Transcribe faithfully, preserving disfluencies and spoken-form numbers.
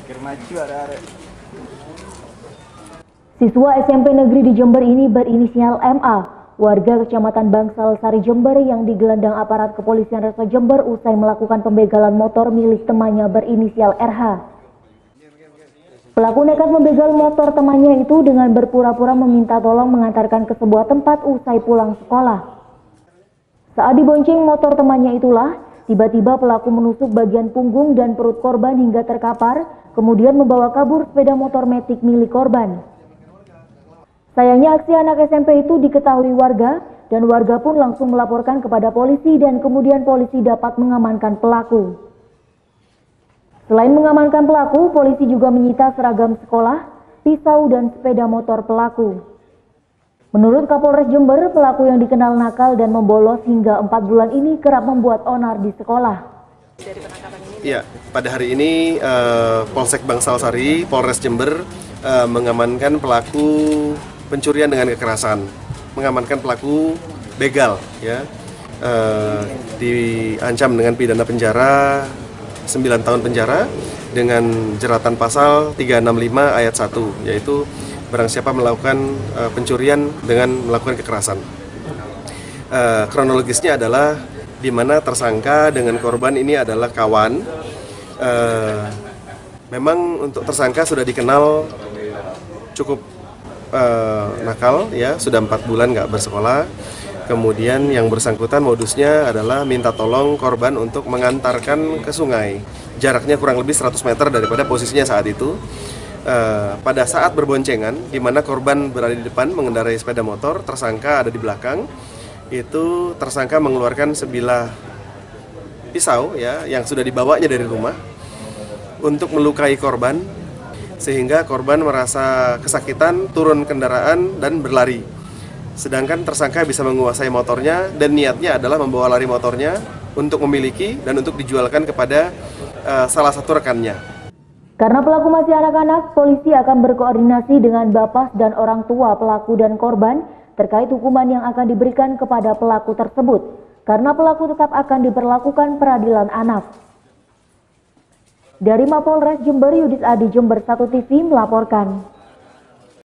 Siswa S M P negeri di Jember ini berinisial M A, warga Kecamatan Bangsal Sari Jember yang digelandang aparat kepolisian Resor Jember usai melakukan pembegalan motor milik temannya berinisial R H. Pelaku nekat membegal motor temannya itu dengan berpura-pura meminta tolong mengantarkan ke sebuah tempat usai pulang sekolah. Saat dibonceng motor temannya itulah, tiba-tiba pelaku menusuk bagian punggung dan perut korban hingga terkapar, kemudian membawa kabur sepeda motor metik milik korban. Sayangnya aksi anak S M P itu diketahui warga, dan warga pun langsung melaporkan kepada polisi dan kemudian polisi dapat mengamankan pelaku. Selain mengamankan pelaku, polisi juga menyita seragam sekolah, pisau, dan sepeda motor pelaku. Menurut Kapolres Jember, pelaku yang dikenal nakal dan membolos hingga empat bulan ini kerap membuat onar di sekolah. Ya, pada hari ini uh, Polsek Bangsal Sari, Polres Jember uh, mengamankan pelaku pencurian dengan kekerasan, mengamankan pelaku begal, ya, uh, diancam dengan pidana penjara sembilan tahun penjara dengan jeratan pasal tiga enam lima ayat satu, yaitu barang siapa melakukan uh, pencurian dengan melakukan kekerasan. Uh, kronologisnya adalah di mana tersangka dengan korban ini adalah kawan. Uh, memang untuk tersangka sudah dikenal cukup uh, nakal, ya, sudah empat bulan nggak bersekolah. Kemudian yang bersangkutan modusnya adalah minta tolong korban untuk mengantarkan ke sungai. Jaraknya kurang lebih seratus meter daripada posisinya saat itu. Uh, pada saat berboncengan, di mana korban berada di depan mengendarai sepeda motor, tersangka ada di belakang. Itu tersangka mengeluarkan sebilah pisau, ya, yang sudah dibawanya dari rumah untuk melukai korban, sehingga korban merasa kesakitan, turun kendaraan dan berlari. Sedangkan tersangka bisa menguasai motornya dan niatnya adalah membawa lari motornya untuk memiliki dan untuk dijualkan kepada uh, salah satu rekannya. Karena pelaku masih anak-anak, polisi akan berkoordinasi dengan bapas dan orang tua pelaku dan korban terkait hukuman yang akan diberikan kepada pelaku tersebut, karena pelaku tetap akan diberlakukan peradilan anak. Dari Mapolres Jember, Yudis Adi, Jember satu T V melaporkan.